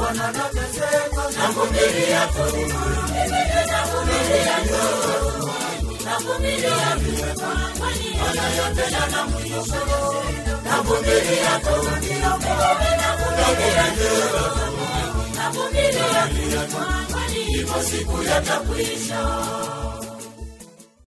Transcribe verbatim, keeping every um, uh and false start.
Bwana nateseka, navumilia tu, navumilia tu, navumilia tu, Bwana yote yana mwisho, navumilia tu, navumilia tu, navumilia tu, ipo siku yatakwisha.